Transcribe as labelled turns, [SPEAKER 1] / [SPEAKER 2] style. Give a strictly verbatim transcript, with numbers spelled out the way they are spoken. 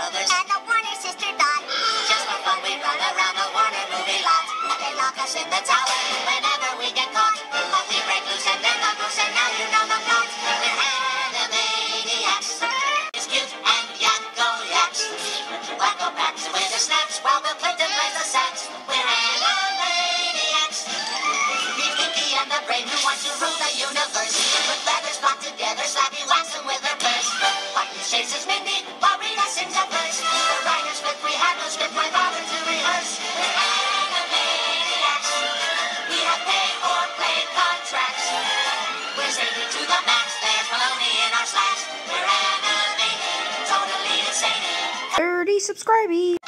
[SPEAKER 1] Brothers and the Warner sister Dot. Just for fun, we run around the Warner movie lot. They lock us in the tower whenever we get caught. But we break loose and they're not loose, and now you know the plot. We're Animaniacs. It's cute and yakko yaks. Wacko packs with the snaps while Bill Clinton plays the sax. We're Animaniacs. Meet Pinky and the brain who wants to rule the universe. With letters brought together, Slappy whacks them with her purse. Button chases Mindy while Rita sings a verse. The writer's script, we had no script, my father to rehearse. We're Animaniacs. We have pay or play contracts. We're zany to the max, there's baloney in our slacks. We're Animaniacs, totally insane.
[SPEAKER 2] thirty subscribers.